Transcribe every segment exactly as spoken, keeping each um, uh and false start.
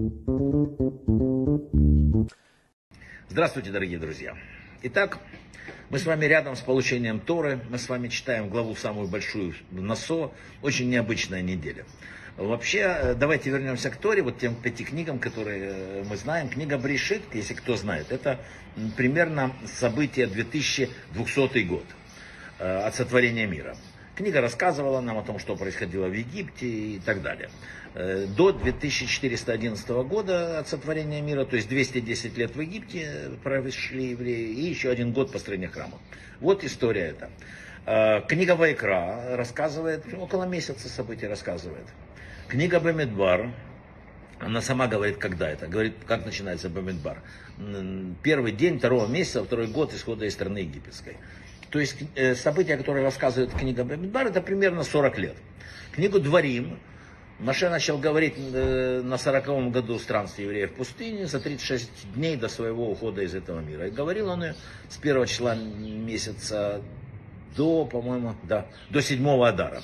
Здравствуйте, дорогие друзья. Итак, мы с вами рядом с получением Торы, мы с вами читаем главу самую большую Насо, очень необычная неделя. Вообще, давайте вернемся к Торе, вот тем пяти книгам, которые мы знаем. Книга Брешит, если кто знает, это примерно событие две тысячи двухсотый год от сотворения мира. Книга рассказывала нам о том, что происходило в Египте и так далее. До две тысячи четыреста одиннадцатого года от сотворения мира, то есть двести десять лет в Египте прошли евреи, и еще один год построения храма. Вот история эта. Книга Вайкра рассказывает, около месяца событий рассказывает. Книга Бамидбар, она сама говорит, когда это, говорит, как начинается Бамидбар. Первый день второго месяца, второй год исхода из страны египетской. То есть события, которые рассказывает книга Бамидбар, это примерно сорок лет. Книгу Дворим Моше начал говорить на сороковом году странствия евреев в пустыне, за тридцать шесть дней до своего ухода из этого мира. И говорил он ее с первого числа месяца до, по-моему, да, до седьмого Адара.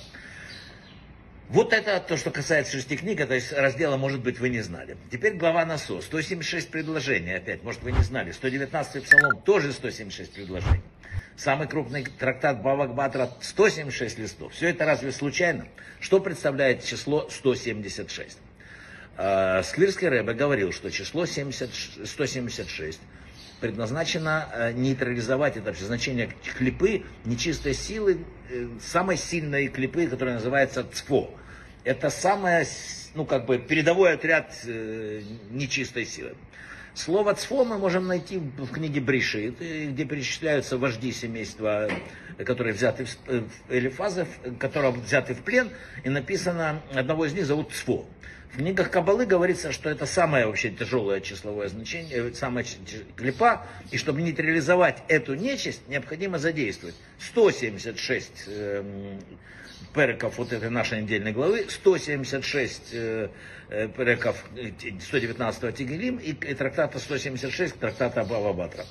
Вот это то, что касается шести книг, то есть раздела, может быть, вы не знали. Теперь глава Насо, сто семьдесят шесть предложений опять, может, вы не знали. сто девятнадцатый псалом, тоже сто семьдесят шесть предложений. Самый крупный трактат Бавак Батра, сто семьдесят шесть листов. Все это разве случайно? Что представляет число сто семьдесят шесть? Сквирский Ребе говорил, что число сто семьдесят шесть предназначено нейтрализовать это значение клипы, нечистой силы, самой сильной клипы, которая называется Цфо. Это самый, ну, как бы, передовой отряд нечистой силы. Слово «цфо» мы можем найти в книге Брешит, где перечисляются вожди семейства, которые взяты в Элифазов, которые взяты в плен, и написано, одного из них зовут Цфо. В книгах Каббалы говорится, что это самое вообще тяжелое числовое значение, самая клипа, и чтобы нейтрализовать эту нечисть, необходимо задействовать сто семьдесят шесть э, переков вот этой нашей недельной главы, сто семьдесят шесть э, переков сто девятнадцатого Тегелим и, и трактата сто семьдесят шесть трактата Бава Батра.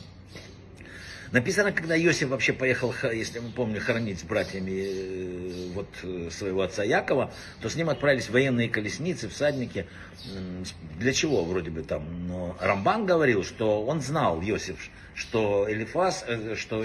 Написано, когда Иосиф вообще поехал, если мы помним, хоронить с братьями вот, своего отца Якова, то с ним отправились военные колесницы, всадники. Для чего, вроде бы там? Но Рамбан говорил, что он знал, Иосиф, что Элифаз, что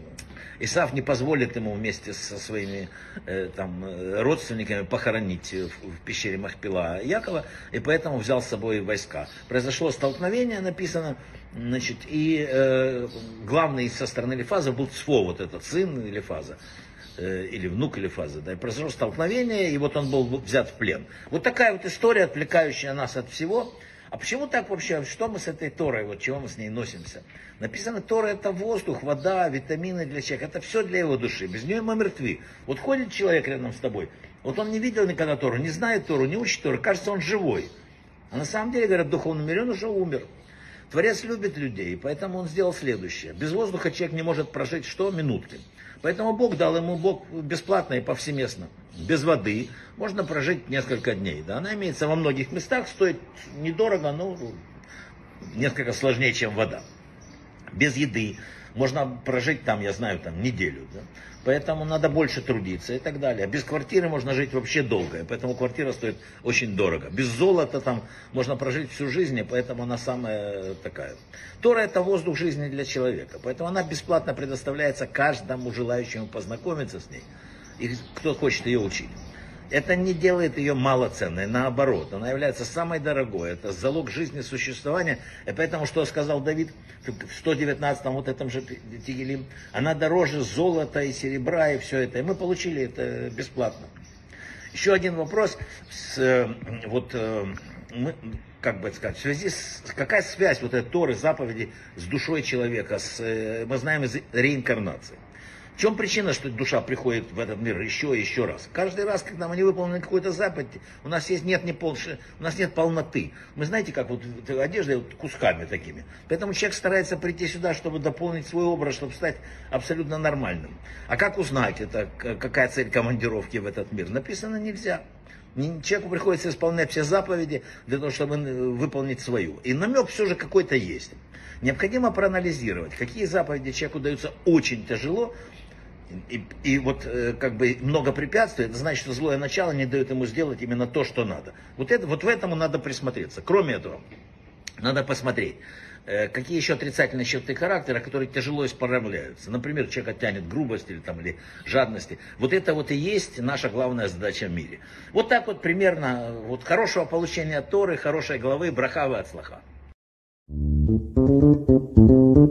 Исав не позволит ему вместе со своими там, родственниками похоронить в, в пещере Махпила Якова, и поэтому взял с собой войска. Произошло столкновение, написано, значит, и э, главный со стороны Элифаза был Цфо, вот этот сын Элифаза, э, или внук Элифаза. Да, и произошло столкновение, и вот он был взят в плен. Вот такая вот история, отвлекающая нас от всего. А почему так вообще? Что мы с этой Торой, вот чего мы с ней носимся? Написано, Тора это воздух, вода, витамины для человека. Это все для его души. Без нее мы мертвы. Вот ходит человек рядом с тобой. Вот он не видел никогда Тору, не знает Тору, не учит Тору. Кажется, он живой. А на самом деле, говорят, в духовном мире он уже умер. Творец любит людей, поэтому он сделал следующее. Без воздуха человек не может прожить что? Минутки. Поэтому Бог дал ему Бог бесплатно и повсеместно. Без воды можно прожить несколько дней. Да? Она имеется во многих местах, стоит недорого, но несколько сложнее, чем вода. Без еды можно прожить там, я знаю, там неделю. Да? Поэтому надо больше трудиться и так далее. Без квартиры можно жить вообще долго, поэтому квартира стоит очень дорого. Без золота там можно прожить всю жизнь, и поэтому она самая такая. Тора это воздух жизни для человека, поэтому она бесплатно предоставляется каждому желающему познакомиться с ней, и кто хочет ее учить. Это не делает ее малоценной, наоборот, она является самой дорогой, это залог жизни, существования, и поэтому, что сказал Давид в сто девятнадцатом вот этом же Тегелим, она дороже золота и серебра и все это, и мы получили это бесплатно. Еще один вопрос, с, вот, мы, как бы сказать, в связи с, какая связь вот этой Торы, заповеди с душой человека, с, мы знаем из реинкарнации. В чем причина, что душа приходит в этот мир еще и еще раз? Каждый раз, когда мы не выполнили какую-то заповедь, у нас есть, нет, не пол, у нас нет полноты. Мы знаете, как вот одежда вот кусками такими. Поэтому человек старается прийти сюда, чтобы дополнить свой образ, чтобы стать абсолютно нормальным. А как узнать, это, какая цель командировки в этот мир? Написано нельзя. Человеку приходится исполнять все заповеди для того, чтобы выполнить свою. И намек все же какой-то есть. Необходимо проанализировать, какие заповеди человеку даются очень тяжело, и, и вот э, как бы много препятствий, это значит, что злое начало не дает ему сделать именно то, что надо. Вот, это, вот в этом надо присмотреться. Кроме этого, надо посмотреть, э, какие еще отрицательные черты характера, которые тяжело исправляются. Например, человека тянет грубость или, там, или жадности. Вот это вот и есть наша главная задача в мире. Вот так вот примерно, вот хорошего получения Торы, хорошей главы, браха ва ацлаха.